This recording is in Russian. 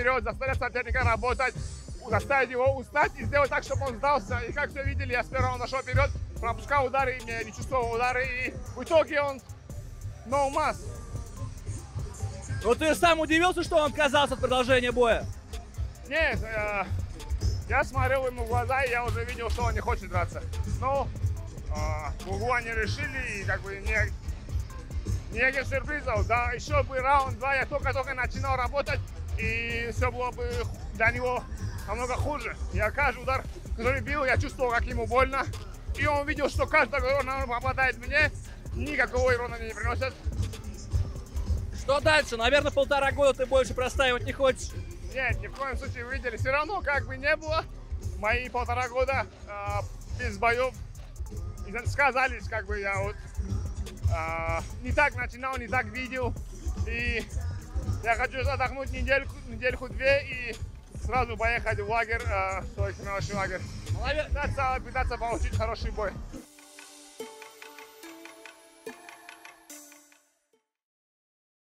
вперед, заставить соперника работать, заставить его устать и сделать так, чтобы он сдался. И как все видели, я с первого зашел вперед, пропускал удары, не чувствовал удары, и в итоге он no mass. Ну ты сам удивился, что он отказался от продолжения боя? Нет, я смотрел ему в глаза, и я уже видел, что он не хочет драться. Но в углу они решили, и как бы никаких сюрпризов. Да, еще бы раунд 2, я только начинал работать, и все было бы для него намного хуже. Я каждый удар, который бил, я чувствовал, как ему больно. И он видел, что каждый удар попадает мне, никакого урона не приносит. Что дальше? Наверное, 1,5 года ты больше простаивать не хочешь. Нет, ни в коем случае, вы видели, все равно как бы не было. Мои 1,5 года без боев сказались, как бы я вот не так начинал, не так видел. И я хочу отдохнуть недельку-две и сразу поехать в лагерь, свой тренировочный лагерь. Пытаться получить хороший бой.